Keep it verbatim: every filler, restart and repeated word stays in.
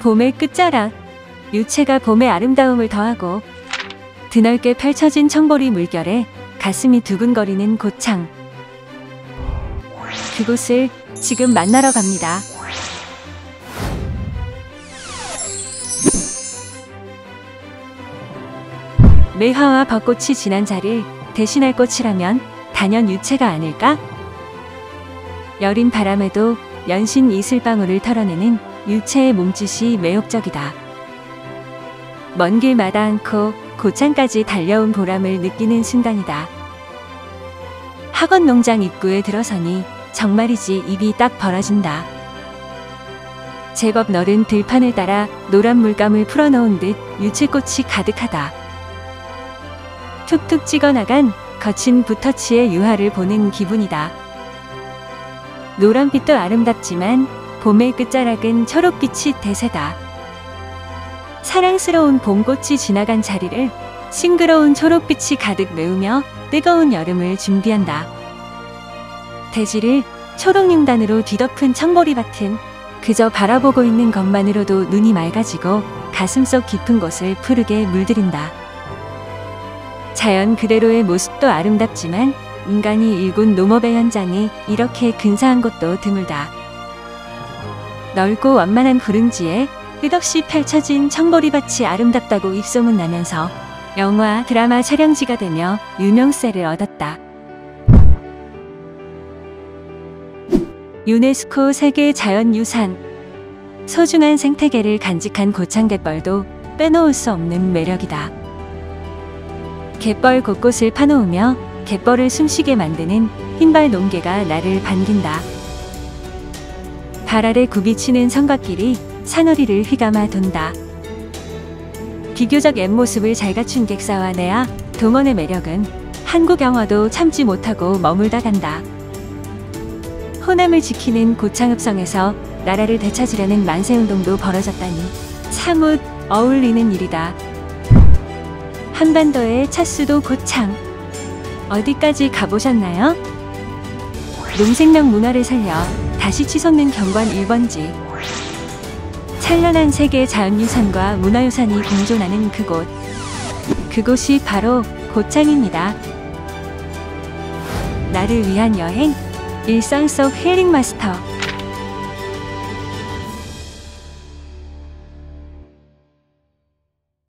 봄의 끝자락, 유채가 봄의 아름다움을 더하고 드넓게 펼쳐진 청보리 물결에 가슴이 두근거리는 고창. 그곳을 지금 만나러 갑니다. 매화와 벚꽃이 지난 자리를 대신할 꽃이라면 단연 유채가 아닐까? 여린 바람에도 연신 이슬방울을 털어내는 유채의 몸짓이 매혹적이다. 먼 길마다 않고 고창까지 달려온 보람을 느끼는 순간이다. 학원 농장 입구에 들어서니 정말이지 입이 딱 벌어진다. 제법 너른 들판을 따라 노란 물감을 풀어놓은 듯 유채꽃이 가득하다. 툭툭 찍어나간 거친 붓터치의 유화를 보는 기분이다. 노란빛도 아름답지만 봄의 끝자락은 초록빛이 대세다. 사랑스러운 봄꽃이 지나간 자리를 싱그러운 초록빛이 가득 메우며 뜨거운 여름을 준비한다. 대지를 초록융단으로 뒤덮은 청보리밭은 그저 바라보고 있는 것만으로도 눈이 맑아지고 가슴속 깊은 곳을 푸르게 물들인다. 자연 그대로의 모습도 아름답지만 인간이 일군 농업의 현장이 이렇게 근사한 곳도 드물다. 넓고 완만한 구릉지에 끝없이 펼쳐진 청보리밭이 아름답다고 입소문 나면서 영화, 드라마 촬영지가 되며 유명세를 얻었다. 유네스코 세계 자연유산. 소중한 생태계를 간직한 고창갯벌도 빼놓을 수 없는 매력이다. 갯벌 곳곳을 파놓으며 갯벌을 숨쉬게 만드는 흰발 농개가 나를 반긴다. 발 아래 굽이치는 성곽길이 산허리를 휘감아 돈다. 비교적 옛모습을 잘 갖춘 객사와 내아 동원의 매력은 한국 영화도 참지 못하고 머물다 간다. 호남을 지키는 고창읍성에서 나라를 되찾으려는 만세운동도 벌어졌다니 사뭇 어울리는 일이다. 한반도의 찻수도 고창. 어디까지 가보셨나요? 농생명 문화를 살려 다시 치솟는 경관 일 번지. 찬란한 세계 자연유산과 문화유산이 공존하는 그곳. 그곳이 바로 고창입니다. 나를 위한 여행, 일상 속 힐링 마스터.